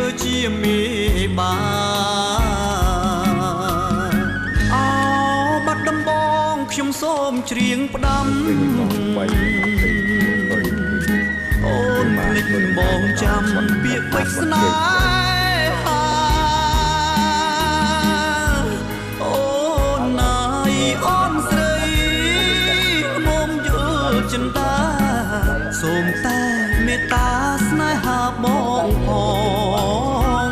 ជាមេបាអោបាត់ដំបងខ្ញុំសូមច្រៀងផ្ដាំអូនភ្លេចបងចាំពាក្យពេចន៍ស្នេហាអូនណាយអូនស្រីមុំយល់ចិន្តាសូមតែមេត្តាស្នេហាបងផង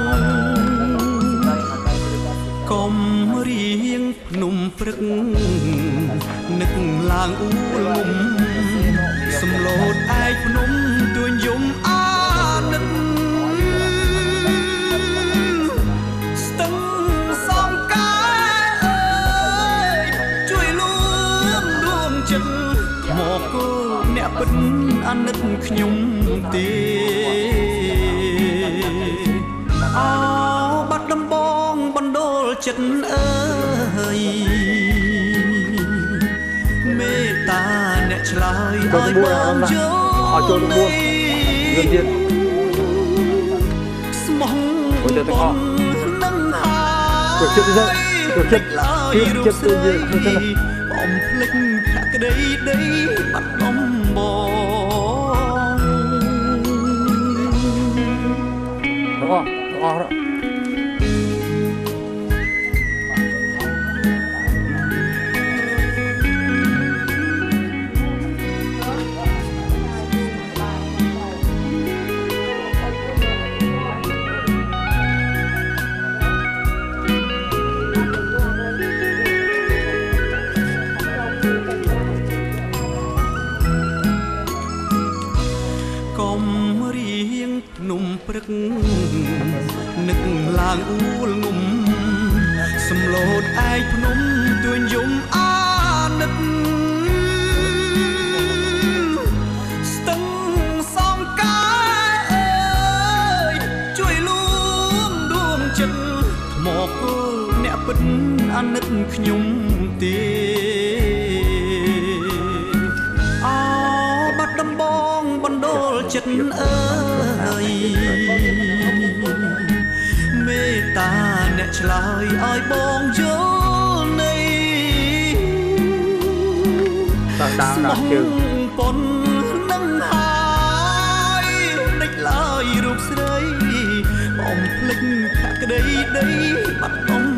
កុំរៀងភ្នំព្រឹកនឹកឡើងអ៊ូលងំសំឡូតឯកភ្នំទួញយំអាណិតស្ទឹងសំកាអើយជួយលួងដួងចិត្តមកគោអ្នកពិតអាណិតខ្ញុំទេអោបាត់ដំបងបណ្ដូលចិត្តអើយមេត្តាអ្នកឆ្លើយឲ្យបងយល់នៃស្មោះបងនឹងហើយចិត្តឡើយរូបស្រីបំភ្លេចភក្តីដីបាត់ដំបងកុំរៀងភ្នំព្រឹកនឹកឡើងអ៊ូលងំសំឡូតឯកភ្នំទួញយំអាណិតស្ទឹងសំកាអើយជួយលួងដួងចិត្តមកគល់អ្នកពិតអាណិតខ្ញុំទេអោបាត់ដំបងបណ្ដូលចិត្តអើយមេត្តាអ្នកឆ្លើយឲ្យបងយល់នៃស្មោះប៉ុននឹងហើយដេចឡើយរូបស្រីបំភ្លេចភក្តីដីបាត់ដំ